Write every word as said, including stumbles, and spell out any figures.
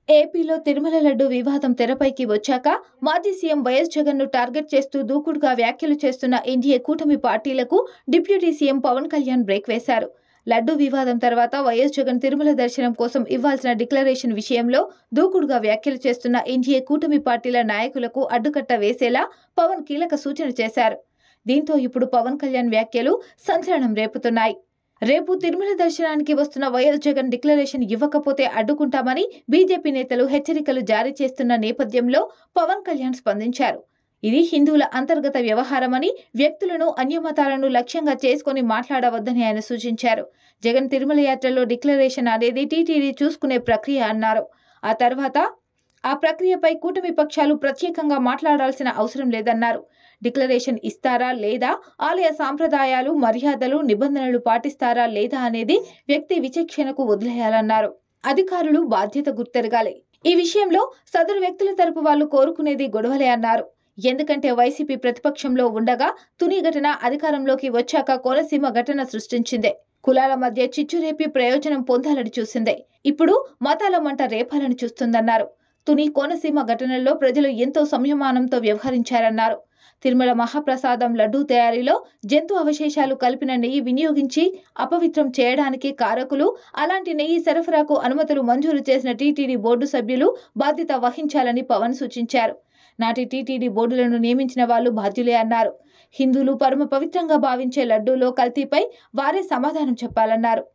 ఏపీలో తిరుమల లడ్డు వివాదం తెరపైకి వచ్చాక మాజీ సీఎం వైఎస్ జగన్ను టార్గెట్ చేస్తూ దూకుడుగా వ్యాఖ్యలు చేస్తున్న ఎన్డీఏ కూటమి పార్టీలకు deputy CM Pawan Kalyan brake వేశారు. లడ్డు వివాదం తర్వాత వైఎస్ జగన్ తిరుమల దర్శనం కోసం ఇవ్వాల్సిన డిక్లరేషన్ విషయంలో దూకుడుగా వ్యాఖ్యలు చేస్తున్న ఎన్డీఏ కూటమి పార్టీల నాయకులకు అడ్డుకట్ట వేసేలా పవన్ కీలక సూచన చేశారు. దీంతో ఇప్పుడు పవన్ కళ్యాణ్ వ్యాఖ్యలు సంచలనం రేపుతున్నాయి. రేపు తిరుమల దర్శనానికి వస్తున్న వైఎస్ జగన్ డిక్లరేషన్ ఇవ్వకపోతే అడ్డుకుంటామని బీజేపీ నేతలు హెచ్చరికలు జారీ చేస్తున్న నేపథ్యంలో పవన్ కళ్యాణ్ స్పందించారు. ఇది హిందువుల అంతర్గత వ్యవహారమని, వ్యక్తులను, అన్యమతాలను లక్ష్యంగా చేసుకుని మాట్లాడవద్దని ఆయన సూచించారు. జగన్ తిరుమల యాత్రలో డిక్లరేషన్ అనేది టీటీడీ చూసుకునే ప్రక్రియ అన్నారు. ఆ తర్వాత ఆ ప్రక్రియపై కూటమి పక్షాలు ప్రత్యేకంగా మాట్లాడాల్సిన అవసరం లేదన్నారు. డిక్లరేషన్ ఇస్తారా లేదా, ఆలయ సాంప్రదాయాలు, మర్యాదలు, నిబంధనలు పాటిస్తారా లేదా అనేది వ్యక్తి విచక్షణకు వదిలేయాలన్నారు. అధికారులు బాధ్యత గుర్తెరగాలి. ఈ విషయంలో సదరు వ్యక్తుల తరపు వాళ్లు కోరుకునేది గొడవలే అన్నారు. ఎందుకంటే వైసీపీ ప్రతిపక్షంలో ఉండగా తుని ఘటన అధికారంలోకి వచ్చాక కోనసీమ ఘటన సృష్టించిందే. కులాల మధ్య చిచ్చురేపి ప్రయోజనం పొందాలని చూసిందే. ఇప్పుడు మతాల మంట రేపాలని చూస్తుందన్నారు. తుని, కోనసీమ ఘటనల్లో ప్రజలు ఎంతో సంయమనంతో వ్యవహరించారన్నారు. తిరుమల మహాప్రసాదం లడ్డూ తయారీలో జంతు అవశేషాలు కలిపిన నెయ్యి వినియోగించి అపవిత్రం చేయడానికి కారకులు, అలాంటి నెయ్యి సరఫరాకు అనుమతులు మంజూరు చేసిన టీటీడీ బోర్డు సభ్యులు బాధ్యత వహించాలని పవన్ సూచించారు. నాటి టీటీడీ బోర్డులను నియమించిన వాళ్లు బాధ్యులే అన్నారు. హిందువులు పరమ పవిత్రంగా భావించే లడ్డూలో కల్తీపై వారే సమాధానం చెప్పాలన్నారు.